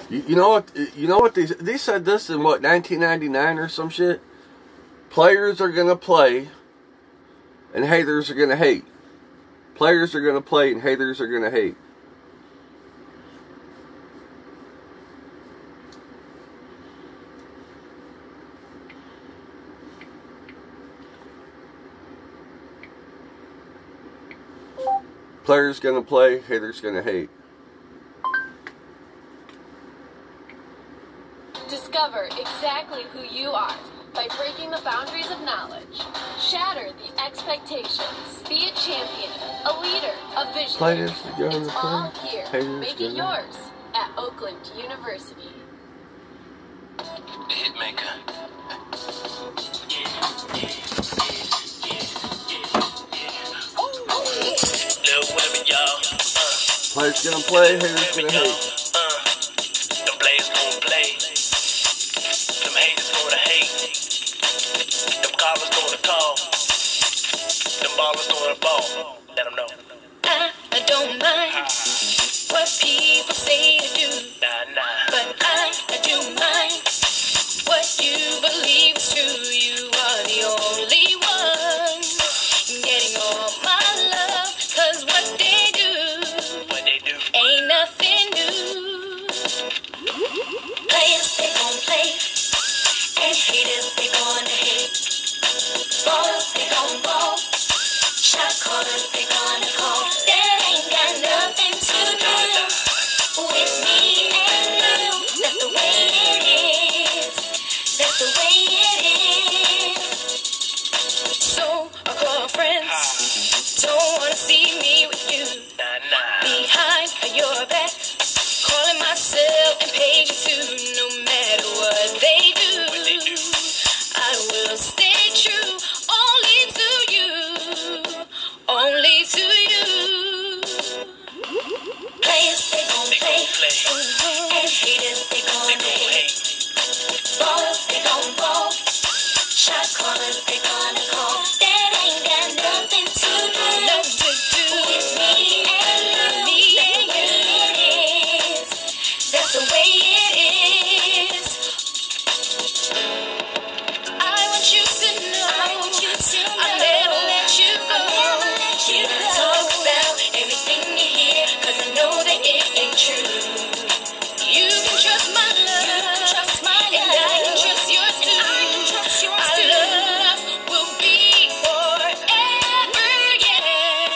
You know what? You know what? They said this in what, 1999 or some shit. Players are gonna play, and haters are gonna hate. Players are gonna play, and haters are gonna hate. Players gonna play, haters gonna hate. Discover exactly who you are by breaking the boundaries of knowledge. Shatter the expectations. Be a champion, a leader, a visionary. It's all here. Make it yours at Oakland University. The Hitmaker. Little women, y'all. Players gonna play, haters gonna hate. Them players gonna play. Them haters gonna hate. Them callers gonna call. Them ballers gonna ball. Let them know. I don't mind what people say to do. Nah. But I do mind what you believe is true. You are the only one getting all my love. Cause what they do ain't nothing new. Players, they gon' play, and haters, they gonna hate. Ballers, they gon' ball, shot callers, they gonna call. That ain't got nothing to do with me and you. That's the way it is. That's the way it is. So I call friends, don't wanna see me with you. Behind your back, calling myself impatient too. No matter what they do, I will stay true only to you, only to you. Players, they gon' play, and haters, they gon' hate. Ballers, they gon' ball, shot callers, they gonna call. That ain't got nothing to do with me and you. That's the way it is. I want you to know I'll never let you go. Talk about everything you hear, cause I know that it ain't true. You can trust my love, and I can trust yours too. Our love will be forever, yeah.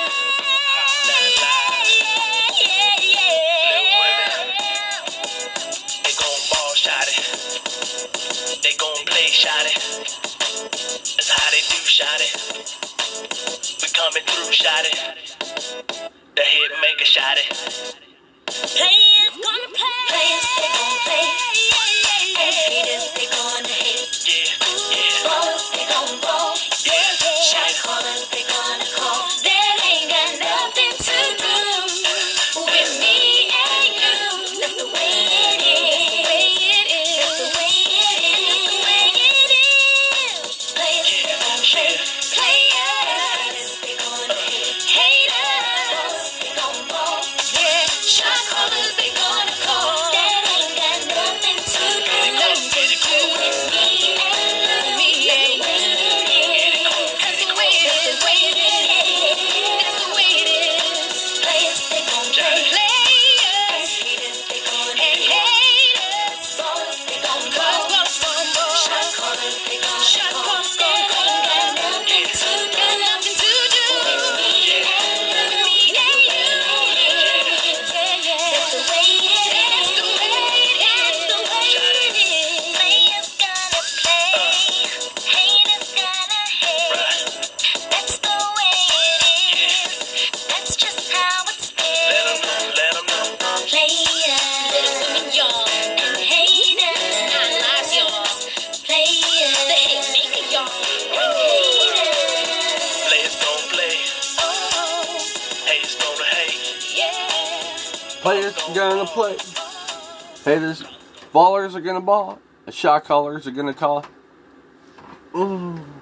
They gon' ball, shot it. They gon' play, shot it. That's how they do, shot it. We coming through, shot it. The Hitmaker, shot it. Players gonna play. Players, they gon' play. And haters, they gonna hate. Yeah. Ballers, they gon' ball. Shot callers, they gonna call. That ain't got nothing to do with me and you. That's the way it is. That's the way it is. Players, they gon' play. Players, they gonna hate. Haters, they gon' ball. Yeah, shot callers, they gonna call. That ain't got nothing to do with me and you. That's the way it is. That's the way it is. That's the way it is. Players, they gon' play. Players, haters, they gon' hate. Ballers, they gon' ball. Shot callers, they gon' call. That ain't got nothing to do with me and you. That's the way it is. That's the way it is. Players gonna play, haters gonna hate. That's the way it is. That's just how it's been. Let them know. Players, little women, y'all, and haters, not lies, y'all. Players, the Hitmaker, y'all, and haters. Players gon' play. Oh, Haters gonna hate. yeah. Players are gonna play. Haters, ballers are gonna ball. The shot callers are gonna call.